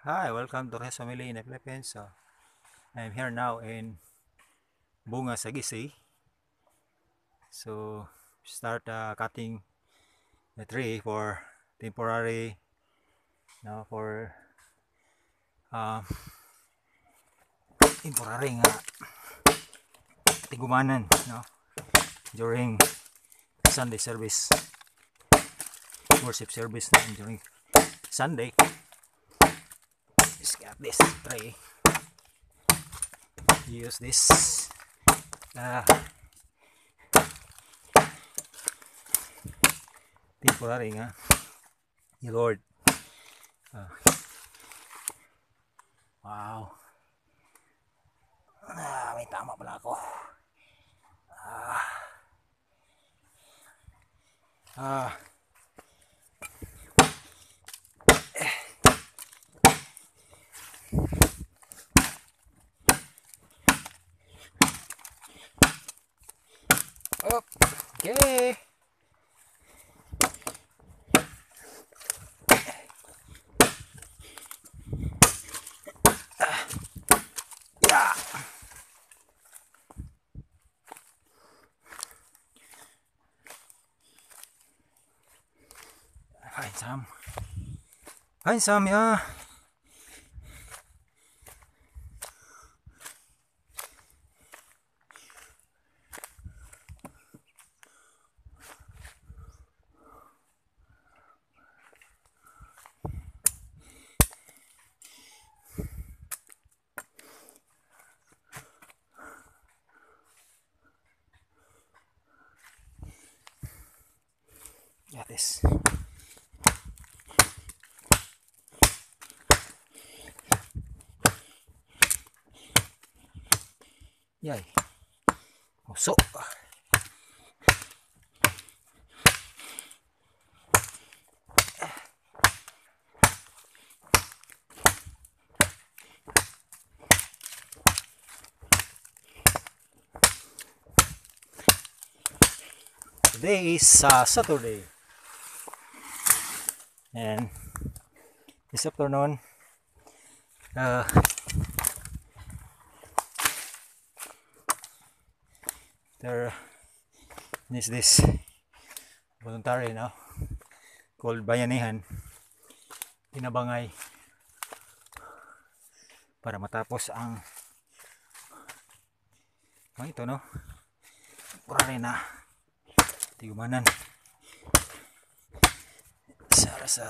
Hi, welcome to Res Family in the Philippines. I'm here now in Bunga Sagisi. So, start cutting the tree for temporary, for uh, temporary nga tigumanan, during Sunday service, worship service during Sunday. Just got this tray. Use this. Temporary nga. Lord. Wow. May tama pala ako. Okay. Yeah. Find some, yeah. Got this. Yay. So. Today is Saturday, and this afternoon there is this voluntary called Bayanihan Pinabangay para matapos ang ito temporary na tigumanan sa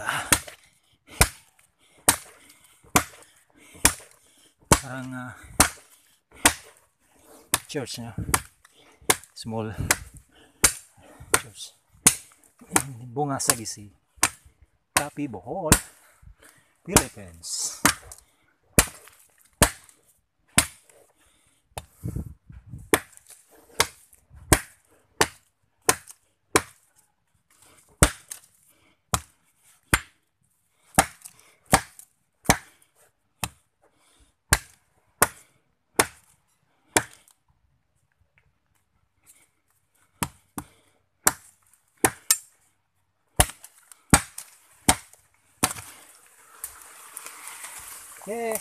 parang church small church Bunga Sagisi, Tapi, Bohol, Philippines. Yeah.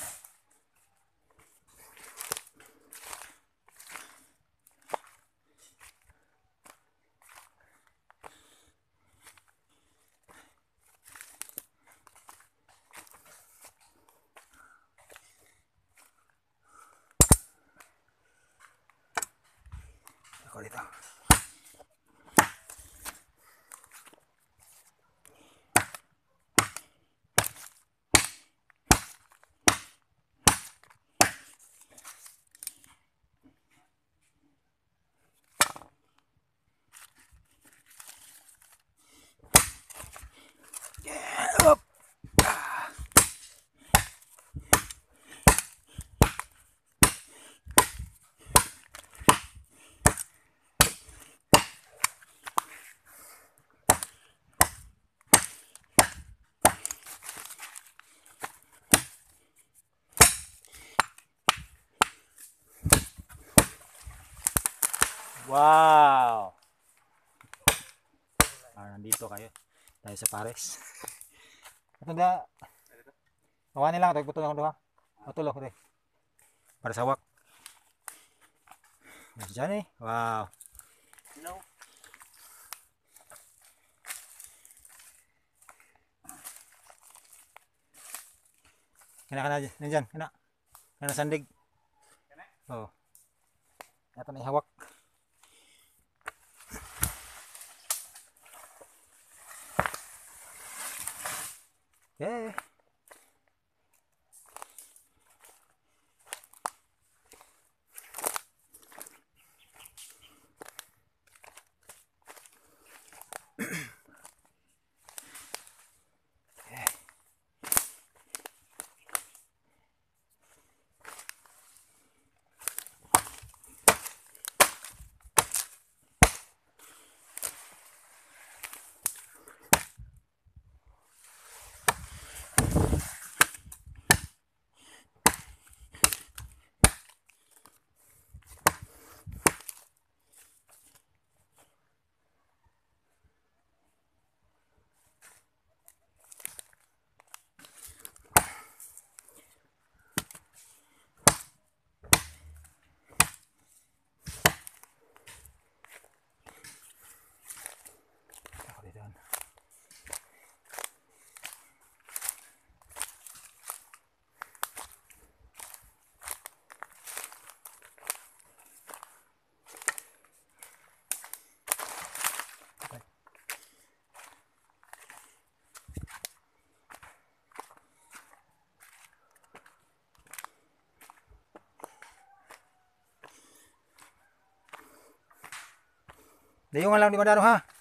Ako dito. Up. Wow. Nandito tayo sa Pares. Ito Awanin lang, putol ako doha. Matulog ko para sa wak. Diyan eh. Wow. No. Kena nandiyan, kena sandig. Oh. Ito na ihawak. Okay. Dayungan lang di madaro ha.